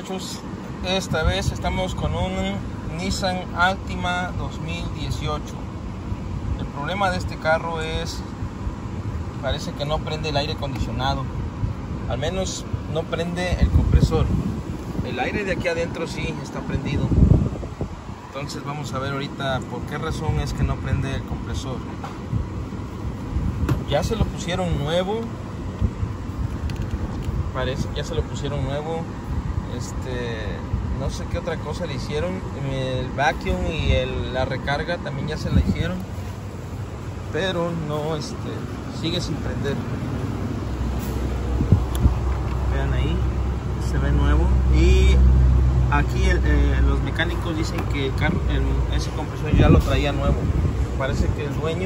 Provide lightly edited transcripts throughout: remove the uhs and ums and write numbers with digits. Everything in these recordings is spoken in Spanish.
muchachos, esta vez estamos con un Nissan Altima 2018. El problema de este carro es, parece que no prende el aire acondicionado, al menos no prende el compresor. El aire de aquí adentro sí está prendido. Entonces vamos a ver ahorita por qué razón es que no prende el compresor. Ya se lo pusieron nuevo, parece, ya se lo pusieron nuevo. No sé qué otra cosa le hicieron. El vacuum y la recarga también ya se la hicieron, pero no, sigue sin prender. Vean ahí, se ve nuevo. Y aquí los mecánicos dicen que el carro, ese compresor ya lo traía nuevo. Parece que el dueño,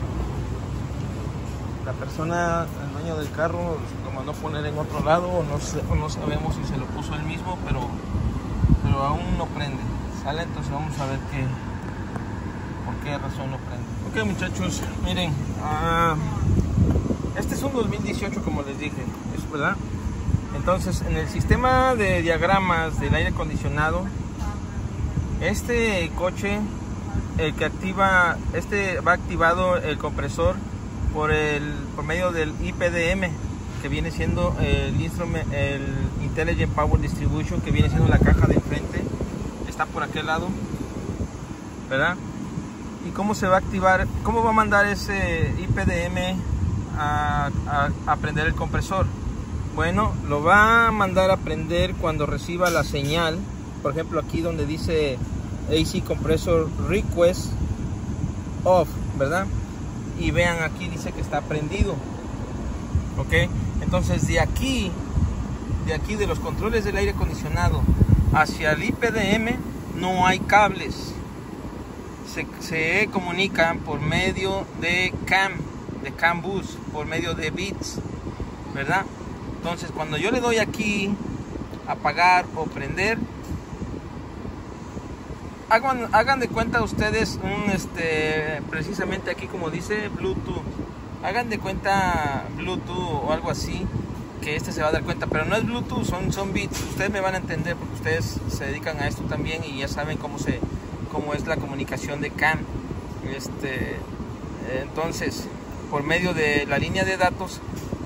la persona, el dueño del carro, lo mandó poner en otro lado, o no sabemos si se lo puso él mismo, pero aún no prende. ¿Sale? Entonces vamos a ver por qué razón no prende. Ok, muchachos, miren, este es un 2018, como les dije, ¿es verdad? Entonces, en el sistema de diagramas del aire acondicionado, este coche, el que activa, va activado el compresor por medio del IPDM, que viene siendo el Intelligent Power Distribution, que viene siendo la caja de enfrente, está por aquel lado, ¿verdad? ¿Y cómo se va a activar? ¿Cómo va a mandar ese IPDM a prender el compresor? Bueno, lo va a mandar a prender cuando reciba la señal. Por ejemplo, aquí donde dice AC Compressor Request Off, ¿verdad? Y vean, aquí dice que está prendido. Ok, entonces de aquí de los controles del aire acondicionado hacia el IPDM no hay cables. Se comunican por medio de CAN bus, por medio de bits, ¿verdad? Entonces cuando yo le doy aquí apagar o prender, hagan de cuenta ustedes precisamente aquí como dice Bluetooth, hagan de cuenta Bluetooth o algo así, que se va a dar cuenta, pero no es Bluetooth, son bits. Ustedes me van a entender porque ustedes se dedican a esto también y ya saben cómo es la comunicación de CAN. Entonces, por medio de la línea de datos,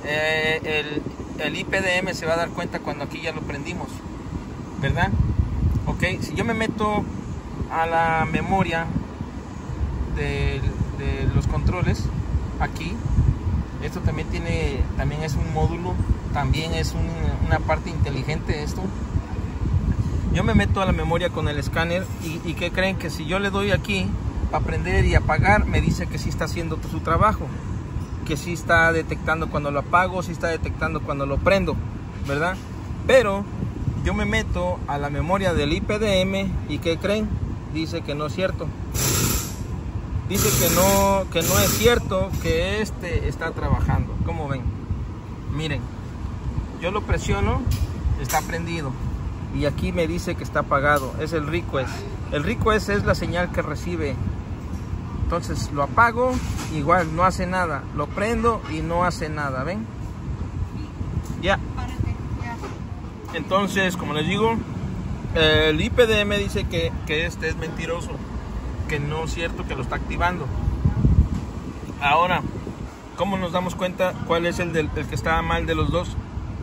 el IPDM se va a dar cuenta cuando aquí ya lo prendimos, ¿verdad? Ok, si yo me meto a la memoria de los controles, aquí, esto también es un módulo, también es una parte inteligente esto. Yo me meto a la memoria con el escáner y ¿qué creen? Que si yo le doy aquí para prender y apagar, me dice que sí está haciendo su trabajo, que sí está detectando cuando lo apago, sí está detectando cuando lo prendo, ¿verdad? Pero yo me meto a la memoria del IPDM y ¿qué creen? Dice que no es cierto. Dice que no es cierto, que está trabajando. ¿Cómo ven? Miren, yo lo presiono, está prendido. Y aquí me dice que está apagado. Es el request. El request es la señal que recibe. Entonces lo apago, igual no hace nada. Lo prendo y no hace nada, ¿ven? Ya. Entonces, como les digo, el IPDM dice que es mentiroso, que no es cierto, que lo está activando. Ahora, ¿cómo nos damos cuenta cuál es el que está mal de los dos?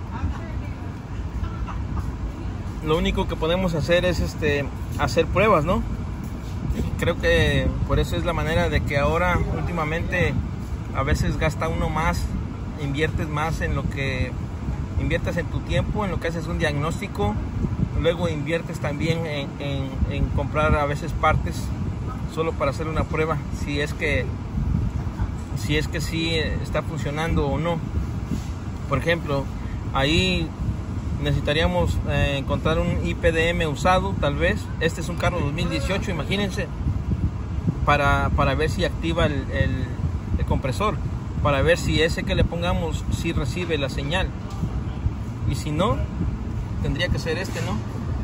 Lo único que podemos hacer es hacer pruebas, ¿no? Creo que por eso es la manera de que ahora últimamente a veces gasta uno más, inviertes más en lo que inviertes en tu tiempo, en lo que haces un diagnóstico, luego inviertes también en comprar a veces partes solo para hacer una prueba, si es que sí está funcionando o no. Por ejemplo, ahí necesitaríamos encontrar un IPDM usado, tal vez. Este es un carro 2018, imagínense, para ver si activa el compresor, para ver si ese que le pongamos si recibe la señal, y si no, tendría que ser ¿no?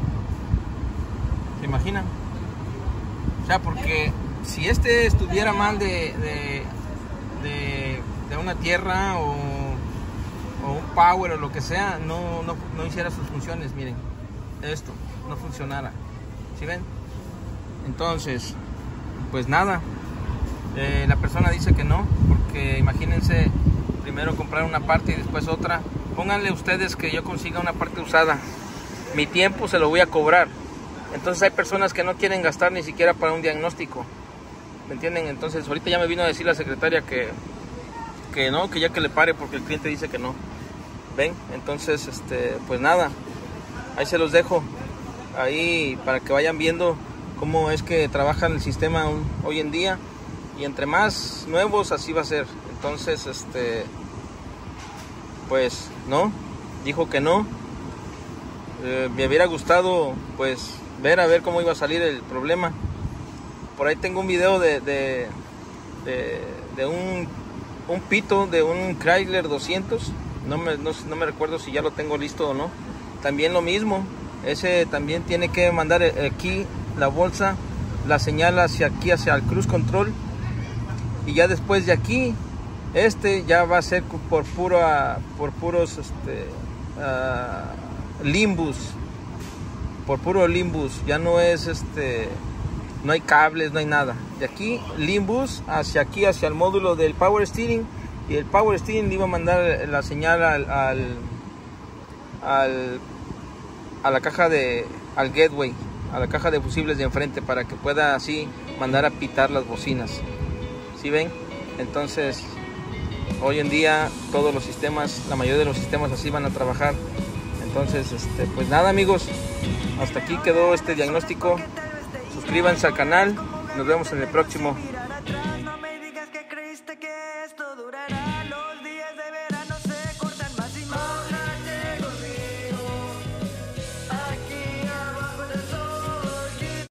¿Se imaginan? O sea, porque si estuviera mal de una tierra o un power o lo que sea, no hiciera sus funciones. Miren, esto no funcionara. ¿Sí ven? Entonces, pues nada, la persona dice que no, porque imagínense primero comprar una parte y después otra. Pónganle ustedes que yo consiga una parte usada, mi tiempo se lo voy a cobrar. Entonces hay personas que no quieren gastar ni siquiera para un diagnóstico, ¿me entienden? Entonces ahorita ya me vino a decir la secretaria que no, que ya que le pare porque el cliente dice que no. ¿Ven? Entonces, pues nada, ahí se los dejo, ahí para que vayan viendo cómo es que trabaja el sistema hoy en día, y entre más nuevos así va a ser. Entonces, pues no, dijo que no. Me hubiera gustado pues ver a ver cómo iba a salir el problema. Por ahí tengo un video de un pito de un Chrysler 200. No me recuerdo si ya lo tengo listo o no. También lo mismo, ese también tiene que mandar aquí la bolsa, la señal hacia aquí, hacia el cruise control, y ya después de aquí ya va a ser por puros limbus, por puro limbus. Ya no es no hay cables, no hay nada. De aquí limbus hacia aquí, hacia el módulo del power steering, y el power steering le iba a mandar la señal a la caja al gateway, a la caja de fusibles de enfrente, para que pueda así mandar a pitar las bocinas. ¿Sí ven? Entonces hoy en día todos los sistemas, la mayoría de los sistemas así van a trabajar. Entonces, pues nada, amigos, hasta aquí quedó este diagnóstico. Suscríbanse al canal, nos vemos en el próximo.